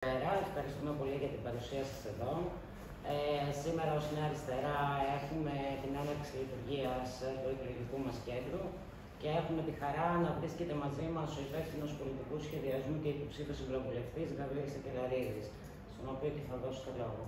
Καλησπέρα, ευχαριστούμε πολύ για την παρουσία σας εδώ. Σήμερα ως Νέα Αριστερά έχουμε την έναρξη λειτουργίας του εκλογικού μας κέντρου και έχουμε τη χαρά να βρίσκεται μαζί μας ο υπεύθυνος πολιτικού σχεδιασμού και υποψήφιος ευρωβουλευτής Γαβρίλης Ακελαρίδης, στον οποίο και θα δώσω το λόγο.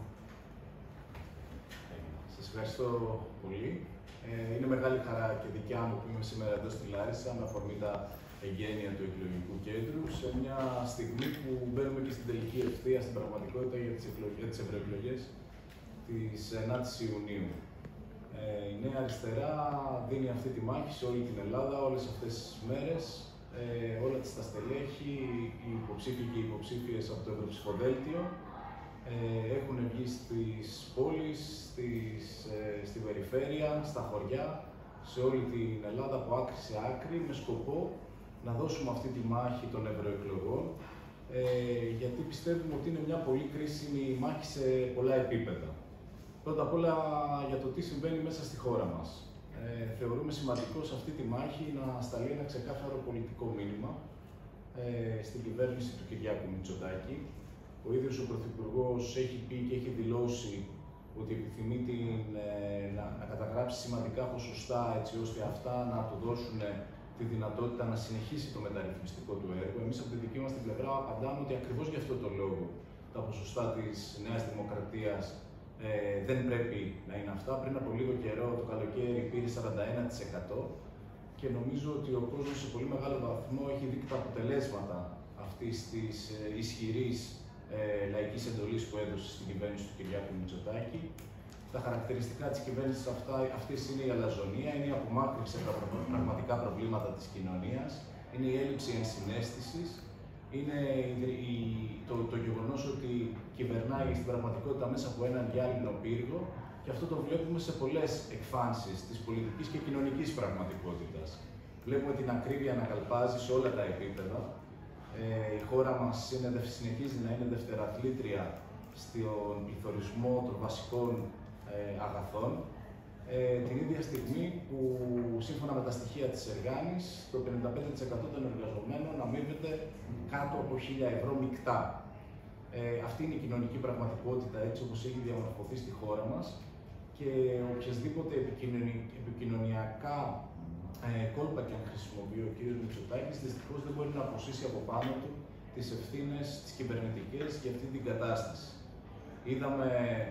Σας ευχαριστώ πολύ. Είναι μεγάλη χαρά και δικιά μου που είμαι σήμερα εδώ στη Λάρισα με αφορμή τα εγγένεια του εκλογικού κέντρου, σε μια στιγμή που μπαίνουμε και στην τελική ευθεία στην πραγματικότητα για τις ευρωεκλογές της 9ης Ιουνίου. Η Νέα Αριστερά δίνει αυτή τη μάχη σε όλη την Ελλάδα όλες αυτές τις μέρες. Όλα τα στελέχη, οι υποψήφοι και οι υποψήφιες από το Ευρωψηφοδέλτιο έχουν βγει στις πόλεις, στην περιφέρεια, στα χωριά, σε όλη την Ελλάδα από άκρη σε άκρη, με σκοπό να δώσουμε αυτή τη μάχη των ευρωεκλογών, γιατί πιστεύουμε ότι είναι μια πολύ κρίσιμη μάχη σε πολλά επίπεδα. Πρώτα απ' όλα για το τι συμβαίνει μέσα στη χώρα μας. Θεωρούμε σημαντικό σε αυτή τη μάχη να σταλεί ένα ξεκάθαρο πολιτικό μήνυμα στην κυβέρνηση του Κυριάκου Μητσοτάκη. Ο ίδιος ο Πρωθυπουργός έχει πει και έχει δηλώσει ότι επιθυμεί να καταγράψει σημαντικά ποσοστά έτσι ώστε αυτά να του δώσουν τη δυνατότητα να συνεχίσει το μεταρρυθμιστικό του έργο. Εμείς από τη δική μας την πλευρά απαντάμε ότι ακριβώς γι' αυτό το λόγο τα ποσοστά της Νέας Δημοκρατίας δεν πρέπει να είναι αυτά. Πριν από λίγο καιρό, το καλοκαίρι, πήρε 41% και νομίζω ότι ο κόσμος σε πολύ μεγάλο βαθμό έχει δει τα αποτελέσματα αυτής της ισχυρής λαϊκής εντολής που έδωσε στην κυβέρνηση του Κυριάκου Μητσοτάκη. Τα χαρακτηριστικά της κυβέρνησης αυτής είναι η αλαζονία, είναι η απομάκρυνση από τα πραγματικά προβλήματα της κοινωνίας, είναι η έλλειψη ενσυναίσθησης, είναι το γεγονός ότι κυβερνάει στην πραγματικότητα μέσα από έναν γυάλινο πύργο και αυτό το βλέπουμε σε πολλές εκφάνσεις της πολιτικής και κοινωνικής πραγματικότητας. Βλέπουμε την ακρίβεια να καλπάζει σε όλα τα επίπεδα. Η χώρα μας συνεχίζει να είναι δευτεραθλήτρια στον πληθωρισμό των βασικών αγαθών, την ίδια στιγμή που σύμφωνα με τα στοιχεία της Εργάνης το 55% των εργαζομένων αμείβεται κάτω από 1.000 ευρώ μεικτά. Αυτή είναι η κοινωνική πραγματικότητα έτσι όπως έχει διαμορφωθεί στη χώρα μας και οποιασδήποτε επικοινωνιακά κόλπα και αν χρησιμοποιεί ο κ. Μητσοτάκης δυστυχώς δεν μπορεί να αποσύσει από πάνω του τις ευθύνες τις κυβερνητικές για αυτή την κατάσταση. Είδαμε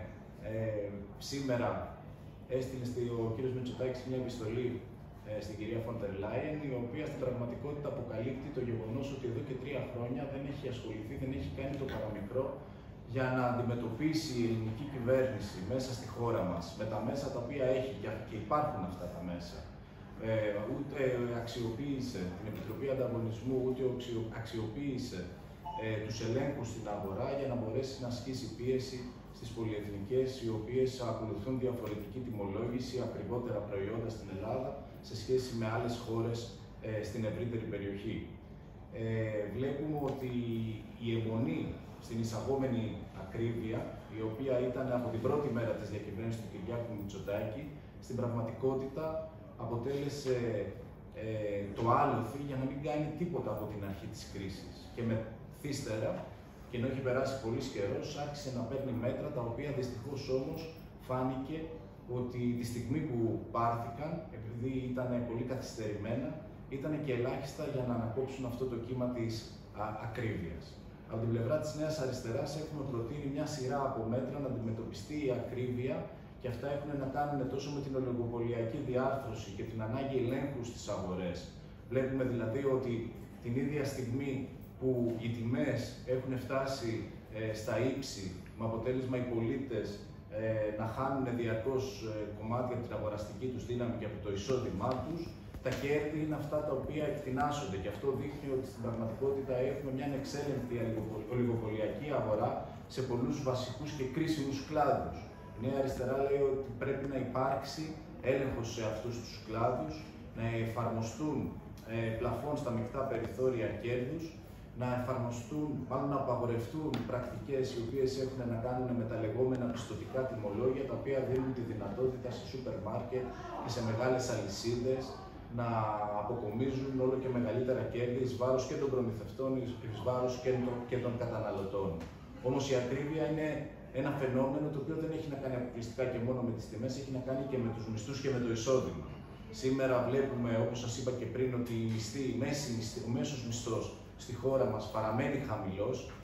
σήμερα έστειλε ο κ. Μητσοτάκης μια επιστολή στην κυρία Φόντερ Λάιεν, η οποία στην πραγματικότητα αποκαλύπτει το γεγονός ότι εδώ και 3 χρόνια δεν έχει ασχοληθεί, δεν έχει κάνει το παραμικρό για να αντιμετωπίσει η ελληνική κυβέρνηση μέσα στη χώρα μας με τα μέσα τα οποία έχει και υπάρχουν αυτά τα μέσα. Ούτε αξιοποίησε την Επιτροπή Ανταγωνισμού, ούτε αξιοποίησε τους ελέγχους στην αγορά για να μπορέσει να ασκήσει πίεση στις πολυεθνικές, οι οποίες ακολουθούν διαφορετική τιμολόγηση, ακριβότερα προϊόντα στην Ελλάδα, σε σχέση με άλλες χώρες στην ευρύτερη περιοχή. Βλέπουμε ότι η αιμονή στην εισαγόμενη ακρίβεια, η οποία ήταν από την πρώτη μέρα της διακυβέρνησης του Κυριάκου Μητσοτάκη, στην πραγματικότητα αποτέλεσε το άλοθη για να μην κάνει τίποτα από την αρχή της κρίσης. Και μεθύστερα, και ενώ έχει περάσει πολύ καιρός, άρχισε να παίρνει μέτρα, τα οποία δυστυχώς όμως φάνηκε ότι τη στιγμή που πάρθηκαν, επειδή ήταν πολύ καθυστερημένα, ήταν και ελάχιστα για να ανακόψουν αυτό το κύμα της ακρίβειας. Από την πλευρά της Νέας Αριστεράς έχουμε προτείνει μια σειρά από μέτρα να αντιμετωπιστεί η ακρίβεια και αυτά έχουν να κάνουν τόσο με την ολιγοπωλιακή διάρθρωση και την ανάγκη ελέγχου στις αγορές. Βλέπουμε δηλαδή ότι την ίδια στιγμή που οι τιμές έχουν φτάσει στα ύψη, με αποτέλεσμα οι πολίτες να χάνουν διαρκώς κομμάτια από την αγοραστική τους δύναμη και από το εισόδημά τους, τα κέρδη είναι αυτά τα οποία εκτινάσσονται και αυτό δείχνει ότι στην πραγματικότητα έχουμε μια ανεξέλεγκτη ολιγοπωλιακή αγορά σε πολλούς βασικούς και κρίσιμους κλάδους. Η Νέα Αριστερά λέει ότι πρέπει να υπάρξει έλεγχος σε αυτούς τους κλάδους, να εφαρμοστούν πλαφών στα μεικτά περιθώρια κέρδους, να εφαρμοστούν, μάλλον να απαγορευτούν πρακτικές οι οποίες έχουν να κάνουν με τα λεγόμενα πιστωτικά τιμολόγια, τα οποία δίνουν τη δυνατότητα σε σούπερ μάρκετ και σε μεγάλες αλυσίδες να αποκομίζουν όλο και μεγαλύτερα κέρδη εις βάρος και των προμηθευτών, εις βάρος και των καταναλωτών. Όμως η ακρίβεια είναι ένα φαινόμενο το οποίο δεν έχει να κάνει αποκλειστικά και μόνο με τις τιμές, έχει να κάνει και με τους μισθούς και με το εισόδημα. Σήμερα βλέπουμε, όπως σας είπα και πριν, ότι ο μέσος μισθός στη χώρα μας παραμένει χαμηλός.